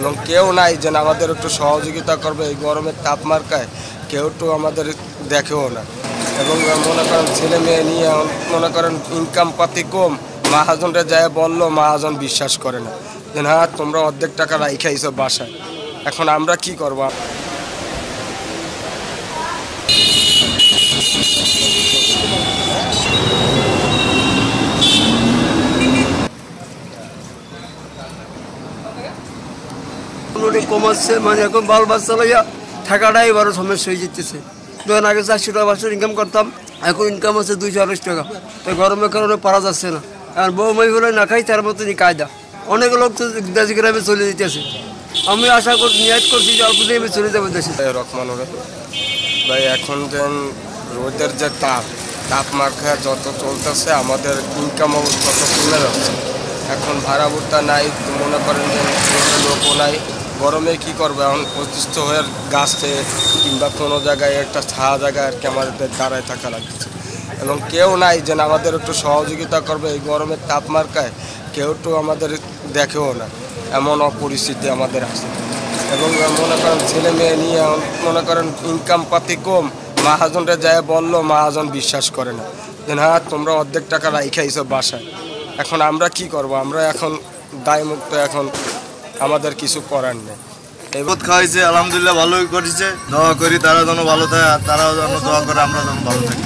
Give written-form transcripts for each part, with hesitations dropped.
এবং কেউ নাই যেন আমাদের একটু সহযোগিতা করবে। এই গরমের তাপমাত্রায় কেউ একটু আমাদের দেখেও না। এবং মনে করেন ছেলে মেয়ে নিয়ে মনে করেন ইনকাম পাতি কম, মহাজনটা যায় বললো, মহাজন বিশ্বাস করে না যে হ্যাঁ তোমরা অর্ধেক টাকা রাইখাইছো বাসায়। এখন আমরা কি করবো? কমাচ্ছে, মানে এখন বাল বাচ্চা লইয়া থাকাটাই বড় সমস্যা হয়ে যেতেছে। যখন আগে 400 টাকা বছর ইনকাম করতাম, এখন ইনকাম আছে 228 টাকা। তো গরমের কারণে পারা যাচ্ছে না। আর বউমাই হলে না খাই তার মতনই কায়দা। অনেক লোক তো দেশ গ্রামে চলে যেতেছে। আমি আশা করি, নিয়াত করছি যে অল্প দিনে আমি চলে যাবো দেশে। রকমানুরে ভাই, এখন যেন রোদের যে তাপমাত্রা যত চলতেছে, আমাদের ইনকামও তত কমে যাচ্ছে। এখন ভাড়া ভুট্টা নাই, মনে করেন যে লোকও নাই। গরমে কি করবে? এখন অতিষ্ঠ হয়ে গাছে কিংবা কোনো জায়গায় একটা ছায়া জায়গায় আর কি আমাদের দাঁড়ায় থাকা লাগছে। এবং কেউ নাই যেন আমাদের একটু সহযোগিতা করবে। এই গরমের তাপমাত্রায় কেউ একটু আমাদের দেখেও না, এমন অপরিস্থিতি আমাদের আছে। এবং মনে করেন ছেলে মেয়ে নিয়ে মনে করেন ইনকাম পাতি কম, মহাজনটা যায় বললো, মহাজন বিশ্বাস করে না যে হ্যাঁ তোমরা অর্ধেক টাকা রাইখাইছো বাসায়। এখন আমরা কি করব? আমরা এখন দায়মুক্ত, এখন আমাদের কিছু করার নেই। এই বোধ খাওয়াইছে, আলহামদুলিল্লাহ ভালোই করেছে। দোয়া করি তারা যেন ভালো থাকে, আর তারাও যেন দোয়া করে আমরা যেন ভালো থাকি।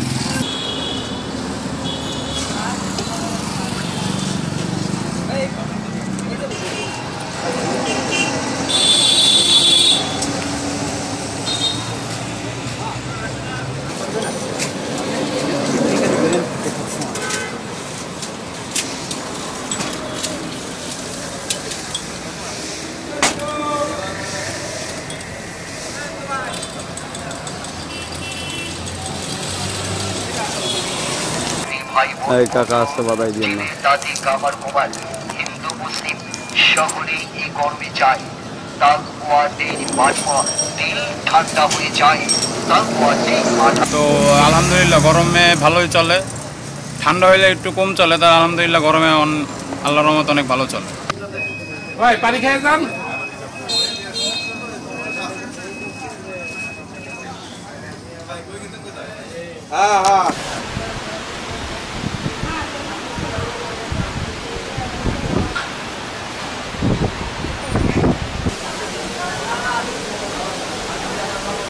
এই কাকা আসতে বাধাই দিন না। দাদি কামার মোবাইল হিন্দু মুসলিম সকলেই এই গরমে যায়। দিল ঠান্ডা হয়ে যায়। তো আলহামদুলিল্লাহ গরমে ভালোই চলে, ঠান্ডা হইলে একটু কম চলে। তার আলহামদুলিল্লাহ গরমে আল্লাহর রহমতে অনেক ভালো চলে। ভাই পানি খেয়ে যান। হ্যাঁ।